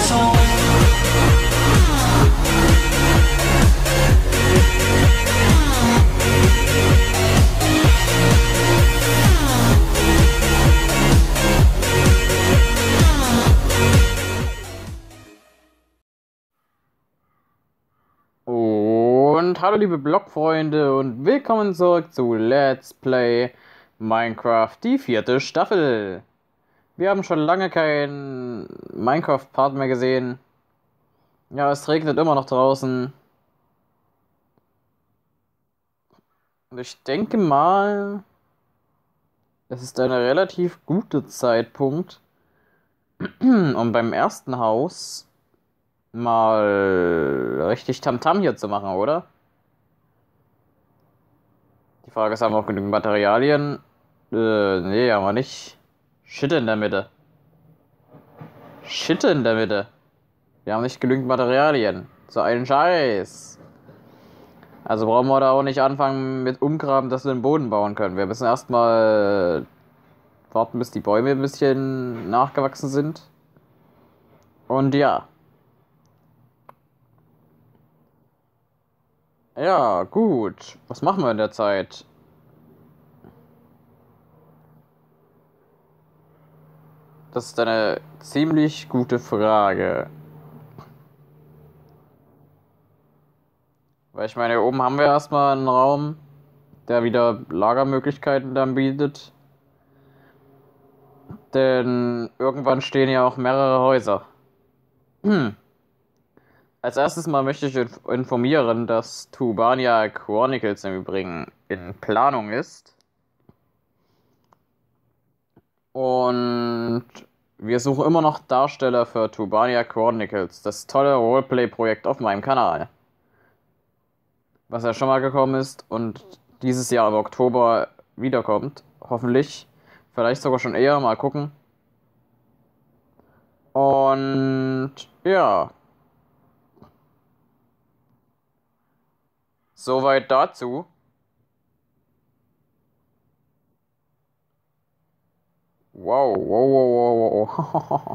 Und hallo liebe Blogfreunde und willkommen zurück zu Let's Play Minecraft, die 4. Staffel. Wir haben schon lange keinen Minecraft-Part mehr gesehen. Ja, es regnet immer noch draußen. Und ich denke mal, es ist ein relativ guter Zeitpunkt, um beim ersten Haus mal richtig Tamtam hier zu machen, oder? Die Frage ist, haben wir auch genügend Materialien? Nee, haben wir nicht. Shit in der Mitte. Shit in der Mitte. Wir haben nicht genügend Materialien. So einen Scheiß. Also brauchen wir da auch nicht anfangen mit Umgraben, dass wir den Boden bauen können. Wir müssen erstmal warten, bis die Bäume ein bisschen nachgewachsen sind. Und ja. Ja, gut. Was machen wir in der Zeit? Das ist eine ziemlich gute Frage. Weil ich meine, hier oben haben wir erstmal einen Raum, der wieder Lagermöglichkeiten dann bietet. Denn irgendwann stehen ja auch mehrere Häuser. Als erstes mal möchte ich informieren, dass Tubania Chronicles im Übrigen in Planung ist. Und wir suchen immer noch Darsteller für Tubania Chronicles, das tolle Roleplay-Projekt auf meinem Kanal. Was ja schon mal gekommen ist und dieses Jahr im Oktober wiederkommt. Hoffentlich. Vielleicht sogar schon eher, mal gucken. Und ja. Soweit dazu. Wow, wow, wow, wow,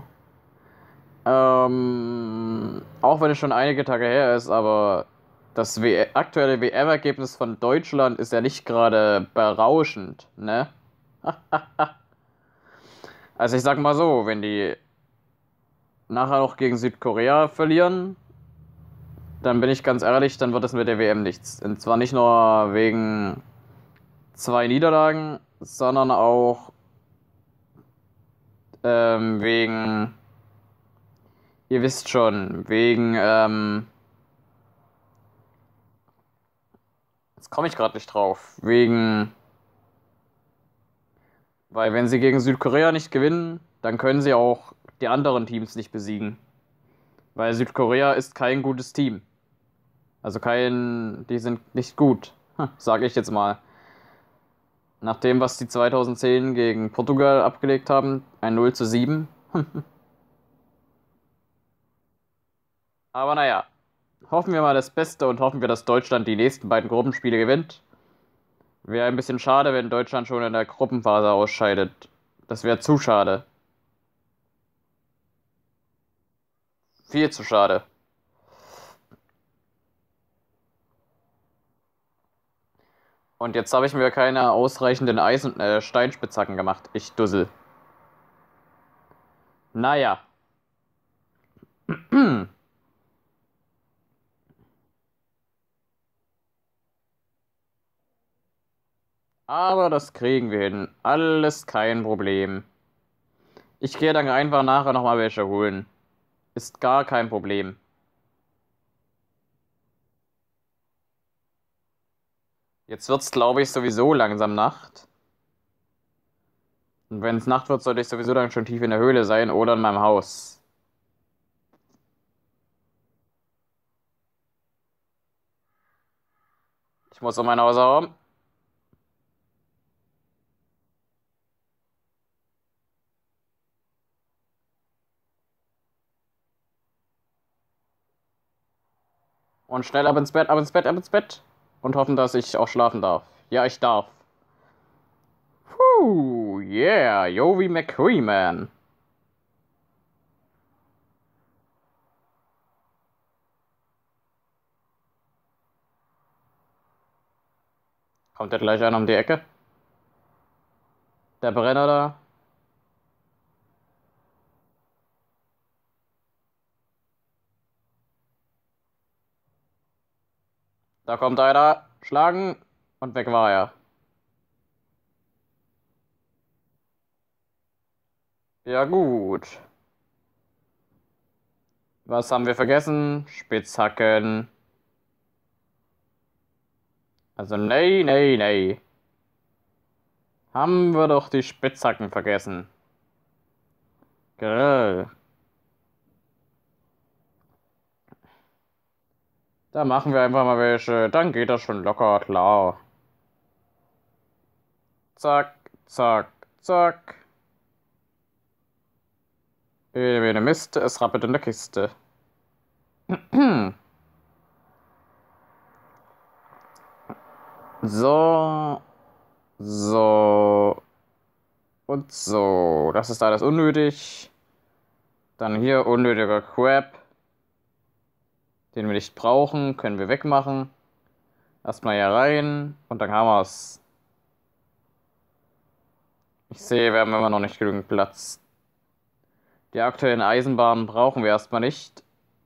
wow. Auch wenn es schon einige Tage her ist, aber das aktuelle WM-Ergebnis von Deutschland ist ja nicht gerade berauschend, ne? Also ich sag mal so, wenn die nachher noch gegen Südkorea verlieren, dann bin ich ganz ehrlich, dann wird es mit der WM nichts. Und zwar nicht nur wegen 2 Niederlagen, sondern auch wegen, ihr wisst schon, wegen, jetzt komme ich gerade nicht drauf, wegen, weil wenn sie gegen Südkorea nicht gewinnen, dann können sie auch die anderen Teams nicht besiegen. Weil Südkorea ist kein gutes Team. Also die sind nicht gut, sage ich jetzt mal. Nach dem, was die 2010 gegen Portugal abgelegt haben, ein 0:7. Aber naja, hoffen wir mal das Beste und hoffen wir, dass Deutschland die nächsten beiden Gruppenspiele gewinnt. Wäre ein bisschen schade, wenn Deutschland schon in der Gruppenphase ausscheidet. Das wäre zu schade. Viel zu schade. Und jetzt habe ich mir keine ausreichenden Steinspitzhacken gemacht. Ich Dussel. Naja. Aber das kriegen wir hin. Alles kein Problem. Ich gehe dann einfach nachher nochmal welche holen. Ist gar kein Problem. Jetzt wird's, glaube ich, sowieso langsam Nacht. Und wenn es Nacht wird, sollte ich sowieso dann schon tief in der Höhle sein oder in meinem Haus. Ich muss um mein Haus herum. Und schnell ab ins Bett, ab ins Bett, ab ins Bett. Und hoffen, dass ich auch schlafen darf. Ja, ich darf. Puh, yeah, Jovi McCree, man. Kommt der gleich einer um die Ecke? Der Brenner da? Da kommt einer. Schlagen. Und weg war er. Ja, gut. Was haben wir vergessen? Spitzhacken. Also, nee, nee, nee. Haben wir doch die Spitzhacken vergessen. Grrr. Da machen wir einfach mal welche. Dann geht das schon locker, klar. Zack, zack, zack. Ene Mist, es rappelt in der Kiste. So, so und so. Das ist alles unnötig. Dann hier unnötiger Crap, den wir nicht brauchen, können wir wegmachen. Erstmal hier rein und dann haben wir's. Ich sehe, wir haben immer noch nicht genügend Platz. Die aktuellen Eisenbahnen brauchen wir erstmal nicht.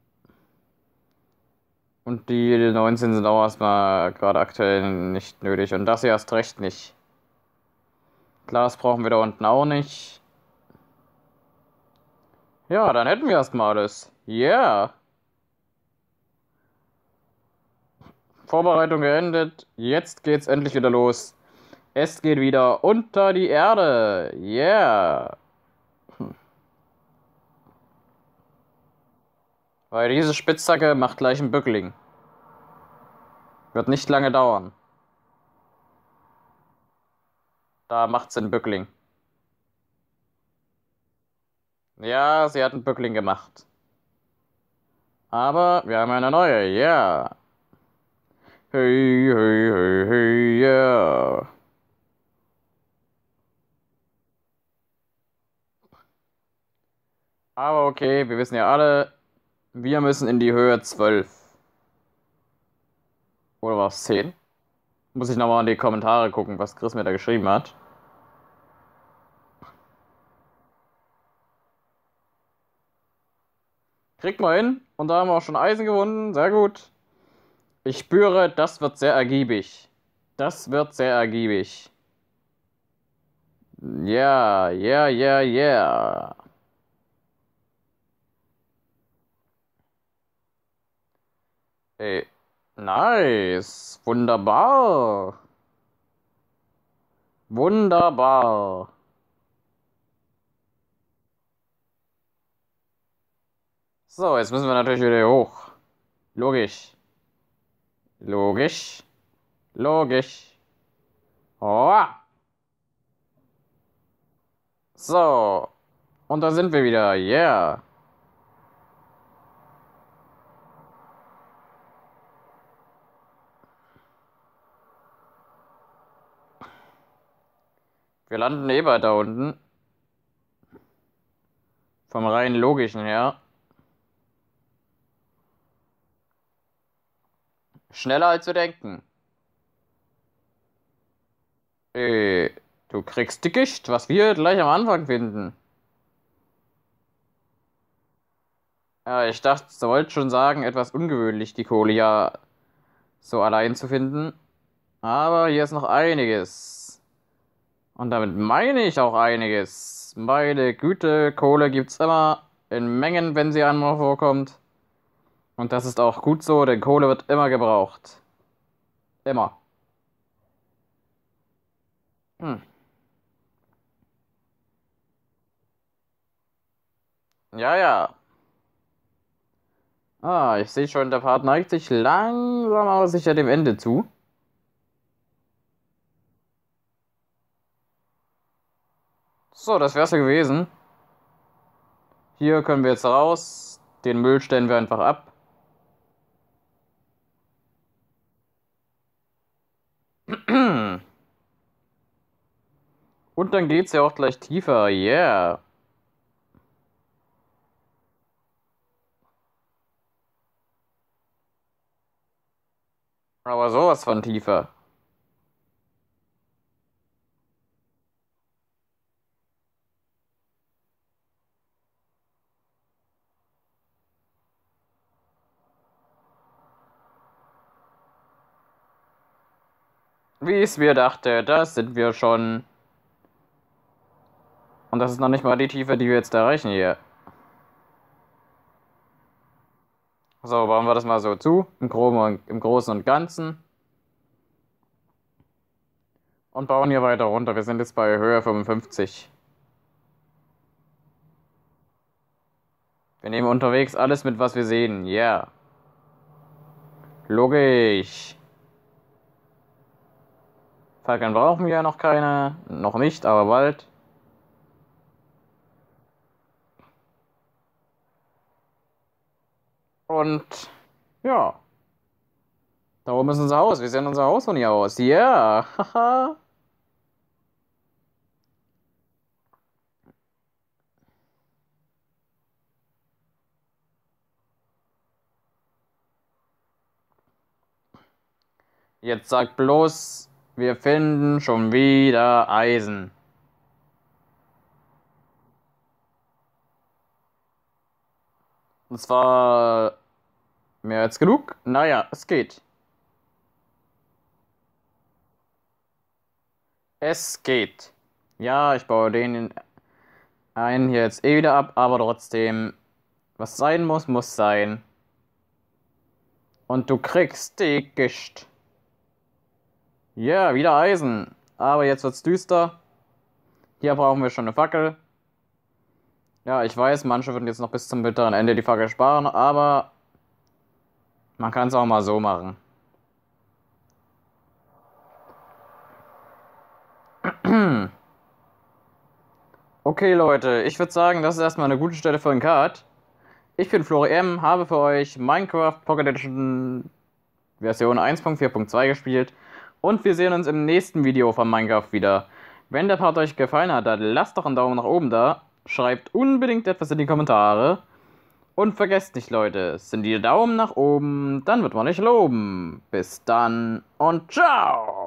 Und die 19 sind auch erstmal gerade aktuell nicht nötig. Und das hier erst recht nicht. Glas brauchen wir da unten auch nicht. Ja, dann hätten wir erstmal alles. Yeah. Vorbereitung geendet. Jetzt geht's endlich wieder los. Es geht wieder unter die Erde. Yeah. Weil diese Spitzhacke macht gleich einen Bückling. Wird nicht lange dauern. Da macht's einen Bückling. Ja, sie hat einen Bückling gemacht. Aber wir haben eine neue. Yeah. Hey, hey, hey, hey, yeah. Aber okay, wir wissen ja alle, wir müssen in die Höhe 12. Oder war es 10? Muss ich nochmal in die Kommentare gucken, was Chris mir da geschrieben hat. Kriegt mal hin. Und da haben wir auch schon Eisen gewonnen. Sehr gut. Ich spüre, das wird sehr ergiebig. Das wird sehr ergiebig. Ja, ja, ja, ja. Ey, nice. Wunderbar. Wunderbar. So, jetzt müssen wir natürlich wieder hier hoch. Logisch. Logisch. Logisch. Oh. So. Und da sind wir wieder. Yeah. Wir landen eh bald da unten. Vom rein logischen her. Schneller als wir denken. Du kriegst Dickicht, was wir gleich am Anfang finden. Ja, ich dachte, du wolltest schon sagen, etwas ungewöhnlich, die Kohle ja so allein zu finden. Aber hier ist noch einiges. Und damit meine ich auch einiges. Meine Güte, Kohle gibt's immer in Mengen, wenn sie einmal vorkommt. Und das ist auch gut so, denn Kohle wird immer gebraucht. Immer. Hm. Ja, ja. Ah, ich sehe schon, der Part neigt sich langsam aber sicher dem Ende zu. So, das wär's ja gewesen. Hier können wir jetzt raus. Den Müll stellen wir einfach ab. Und dann geht's ja auch gleich tiefer. Yeah. Aber sowas von tiefer. Wie ich es mir dachte, das sind wir schon. Und das ist noch nicht mal die Tiefe, die wir jetzt erreichen hier. So, bauen wir das mal so zu, im Großen und Ganzen. Und bauen hier weiter runter. Wir sind jetzt bei Höhe 55. Wir nehmen unterwegs alles mit, was wir sehen. Ja. Yeah. Logisch. Falken brauchen wir ja noch keine. Noch nicht, aber bald. Und ja. Da oben ist unser Haus. Wir sehen unser Haus von hier aus. Ja. Haha. Jetzt sag bloß, wir finden schon wieder Eisen. Und zwar mehr als genug. Naja, es geht. Es geht. Ja, ich baue den einen hier jetzt eh wieder ab, aber trotzdem, was sein muss, muss sein. Und du kriegst die Gischt. Ja, wieder Eisen. Aber jetzt wird's düster. Hier brauchen wir schon eine Fackel. Ja, ich weiß, manche würden jetzt noch bis zum bitteren Ende die Fackel sparen, aber man kann es auch mal so machen. Okay, Leute, ich würde sagen, das ist erstmal eine gute Stelle für einen Cut. Ich bin Flori habe für euch Minecraft Pocket Edition Version 1.4.2 gespielt und wir sehen uns im nächsten Video von Minecraft wieder. Wenn der Part euch gefallen hat, dann lasst doch einen Daumen nach oben da, schreibt unbedingt etwas in die Kommentare und vergesst nicht, Leute, sind die Daumen nach oben, dann wird man euch loben. Bis dann und ciao!